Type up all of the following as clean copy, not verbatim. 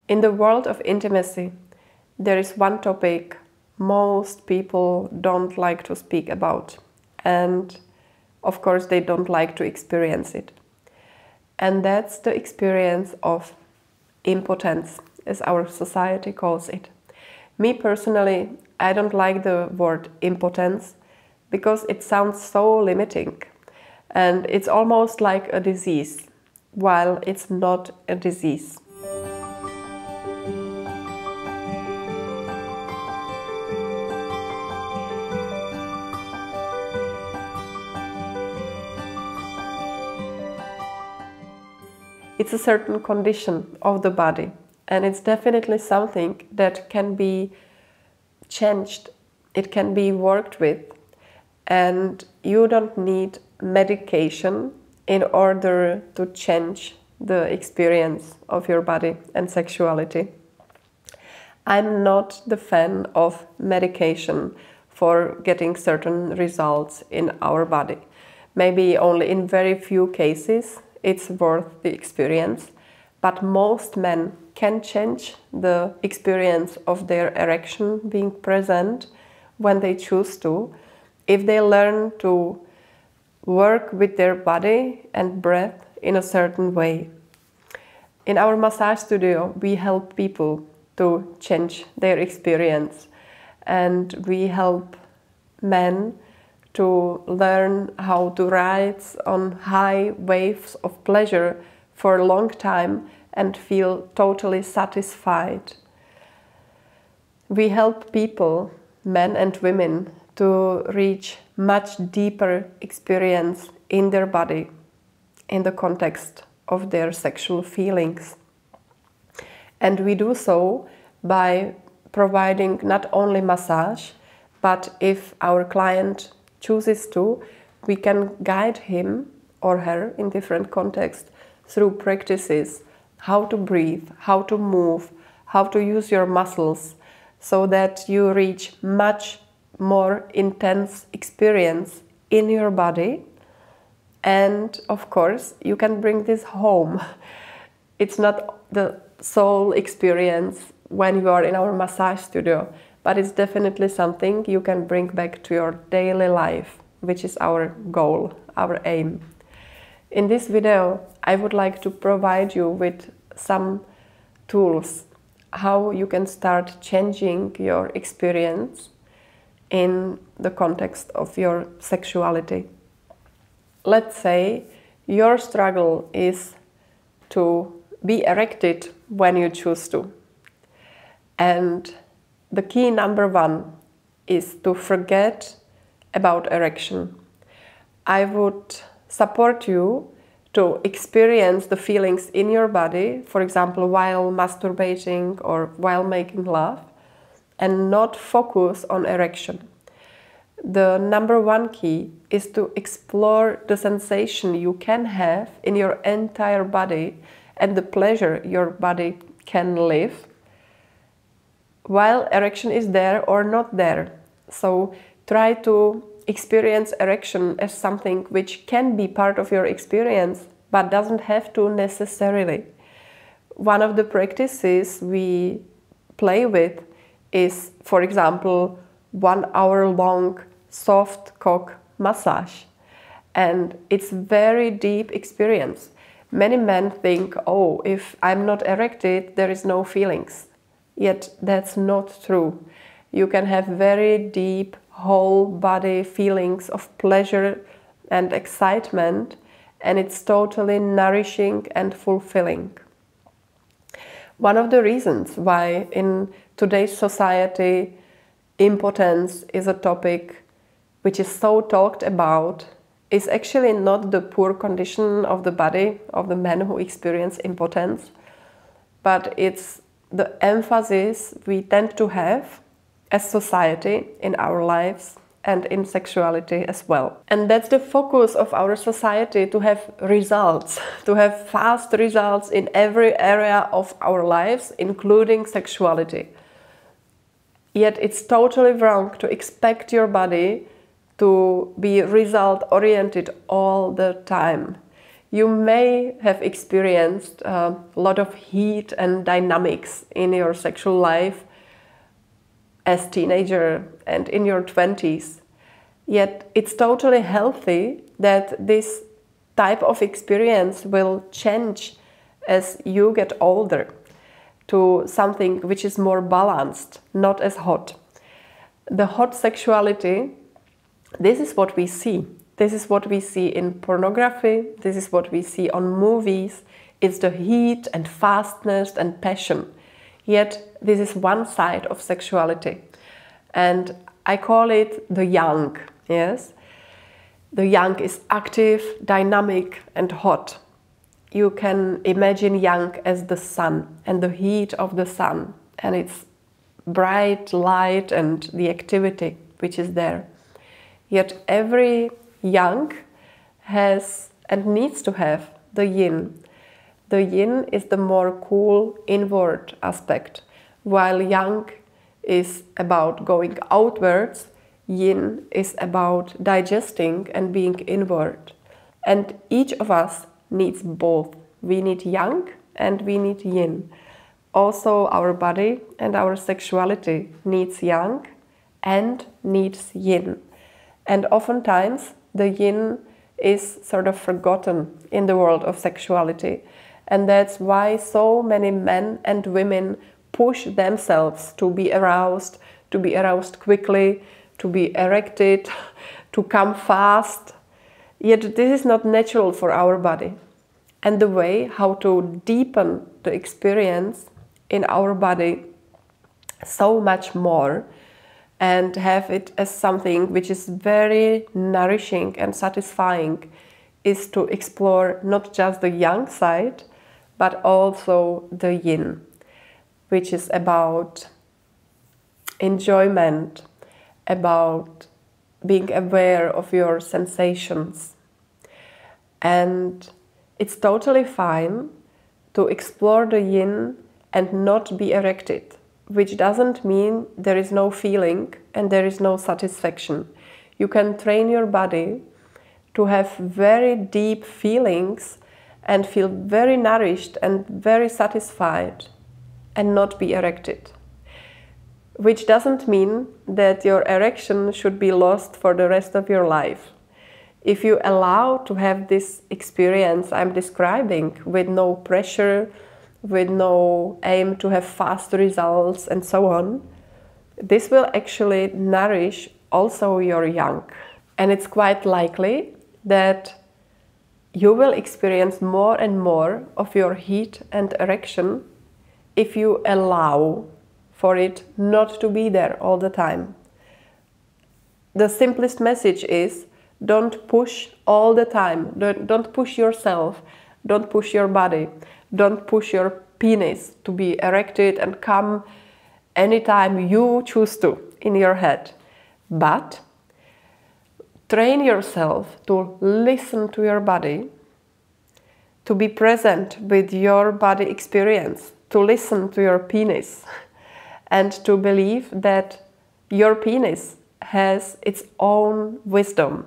In the world of intimacy, there is one topic most people don't like to speak about, and of course they don't like to experience it. And that's the experience of impotence, as our society calls it. Me personally, I don't like the word impotence because it sounds so limiting, and it's almost like a disease, while it's not a disease. It's a certain condition of the body, and it's definitely something that can be changed, it can be worked with, and you don't need medication in order to change the experience of your body and sexuality. I'm not the fan of medication for getting certain results in our body. Maybe only in very few cases it's worth the experience, but most men can change the experience of their erection being present when they choose to, if they learn to work with their body and breath in a certain way. In our massage studio, we help people to change their experience, and we help men to learn how to ride on high waves of pleasure for a long time and feel totally satisfied. We help people, men and women, to reach much deeper experience in their body in the context of their sexual feelings. And we do so by providing not only massage, but if our client chooses to, we can guide him or her in different contexts through practices, how to breathe, how to move, how to use your muscles, so that you reach much more intense experience in your body. And of course, you can bring this home. It's not the sole experience when you are in our massage studio, but it's definitely something you can bring back to your daily life, which is our goal, our aim. In this video, I would like to provide you with some tools how you can start changing your experience in the context of your sexuality. Let's say your struggle is to be erected when you choose to. And the key number one is to forget about erection. I would support you to experience the feelings in your body, for example, while masturbating or while making love, and not focus on erection. The number one key is to explore the sensation you can have in your entire body and the pleasure your body can live while erection is there or not there. So try to experience erection as something which can be part of your experience, but doesn't have to necessarily. One of the practices we play with is, for example, 1 hour long soft cock massage. And it's very deep experience. Many men think, oh, if I'm not erected, there is no feelings. Yet that's not true. You can have very deep whole body feelings of pleasure and excitement, and it's totally nourishing and fulfilling. One of the reasons why in today's society impotence is a topic which is so talked about is actually not the poor condition of the body of the men who experience impotence, but it's the emphasis we tend to have as society in our lives and in sexuality as well. And that's the focus of our society, to have results, to have fast results in every area of our lives, including sexuality. Yet it's totally wrong to expect your body to be result-oriented all the time. You may have experienced a lot of heat and dynamics in your sexual life as teenager and in your 20s. Yet it's totally healthy that this type of experience will change as you get older to something which is more balanced, not as hot. The hot sexuality, this is what we see. This is what we see in pornography. This is what we see on movies. It's the heat and fastness and passion. Yet this is one side of sexuality. And I call it the yang, yes? The yang is active, dynamic and hot. You can imagine yang as the sun and the heat of the sun and its bright light and the activity which is there. Yet every yang has and needs to have the yin. The yin is the more cool inward aspect, while yang is about going outwards, yin is about digesting and being inward. And each of us needs both. We need yang and we need yin. Also our body and our sexuality needs yang and needs yin. And oftentimes the yin is sort of forgotten in the world of sexuality. And that's why so many men and women push themselves to be aroused quickly, to be erected, to come fast. Yet this is not natural for our body. And the way how to deepen the experience in our body so much more and have it as something which is very nourishing and satisfying is to explore not just the yang side, but also the yin, which is about enjoyment, about being aware of your sensations. And it's totally fine to explore the yin and not be erected, which doesn't mean there is no feeling and there is no satisfaction. You can train your body to have very deep feelings and feel very nourished and very satisfied and not be erected. Which doesn't mean that your erection should be lost for the rest of your life. If you allow to have this experience I'm describing with no pressure, with no aim to have fast results and so on, this will actually nourish also your yang. And it's quite likely that you will experience more and more of your heat and erection if you allow for it not to be there all the time. The simplest message is, don't push all the time. Don't push yourself. Don't push your body. Don't push your penis to be erected and come anytime you choose to in your head. But train yourself to listen to your body, to be present with your body experience, to listen to your penis, and to believe that your penis has its own wisdom.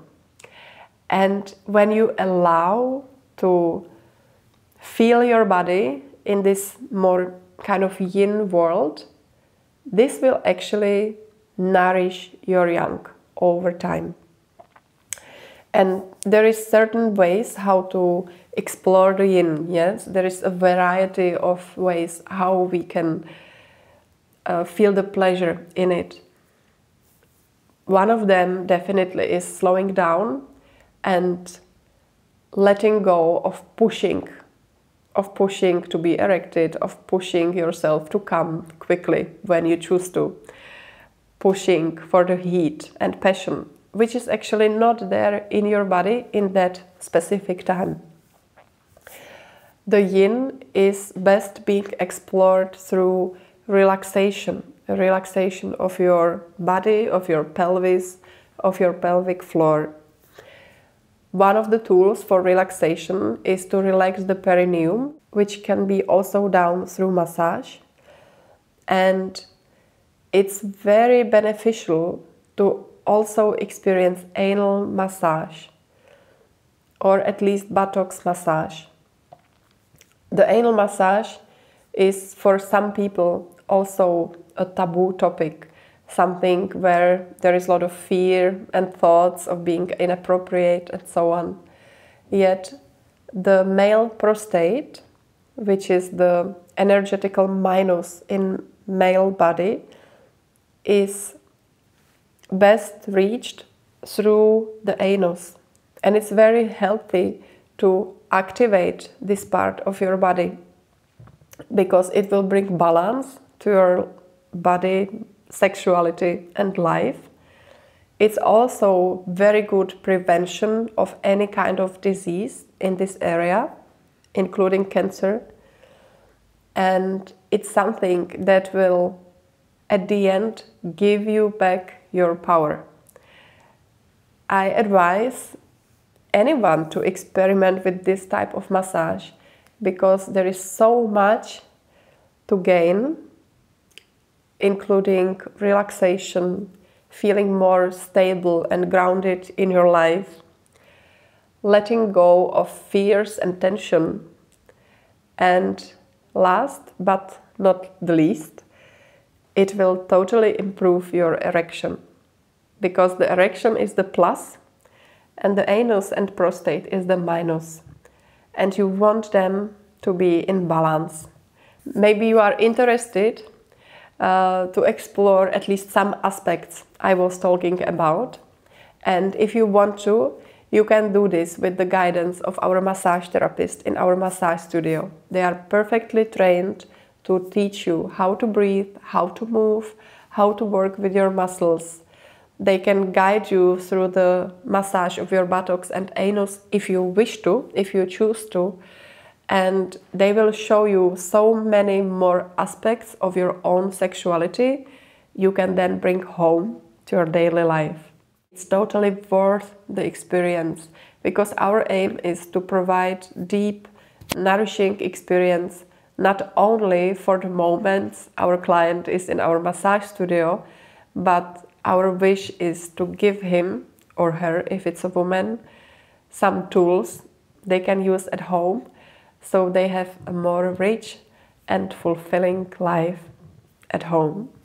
And when you allow to feel your body in this more kind of yin world, this will actually nourish your yang over time. And there is certain ways how to explore the yin, yes? There is a variety of ways how we can feel the pleasure in it. One of them definitely is slowing down and letting go of pushing to be erected, of pushing yourself to come quickly when you choose to, pushing for the heat and passion, which is actually not there in your body in that specific time. The yin is best being explored through relaxation, a relaxation of your body, of your pelvis, of your pelvic floor. One of the tools for relaxation is to relax the perineum, which can be also done through massage. And it's very beneficial to also experience anal massage. or at least buttocks massage. The anal massage is for some people also a taboo topic, something where there is a lot of fear and thoughts of being inappropriate and so on. Yet the male prostate, which is the energetical minus in male body, is best reached through the anus, and it's very healthy to activate this part of your body because it will bring balance to your body, sexuality and life. It's also very good prevention of any kind of disease in this area, including cancer, and it's something that will at the end give you back your power. I advise anyone to experiment with this type of massage because there is so much to gain, including relaxation, feeling more stable and grounded in your life, letting go of fears and tension, and last but not the least, it will totally improve your erection, because the erection is the plus and the anus and prostate is the minus, and you want them to be in balance. Maybe you are interested to explore at least some aspects I was talking about, and if you want to, you can do this with the guidance of our massage therapist in our massage studio. They are perfectly trained to teach you how to breathe, how to move, how to work with your muscles. They can guide you through the massage of your buttocks and anus if you wish to, if you choose to, and they will show you so many more aspects of your own sexuality you can then bring home to your daily life. It's totally worth the experience because our aim is to provide deep, nourishing experience not only for the moments our client is in our massage studio, but our wish is to give him or her, if it's a woman, some tools they can use at home so they have a more rich and fulfilling life at home.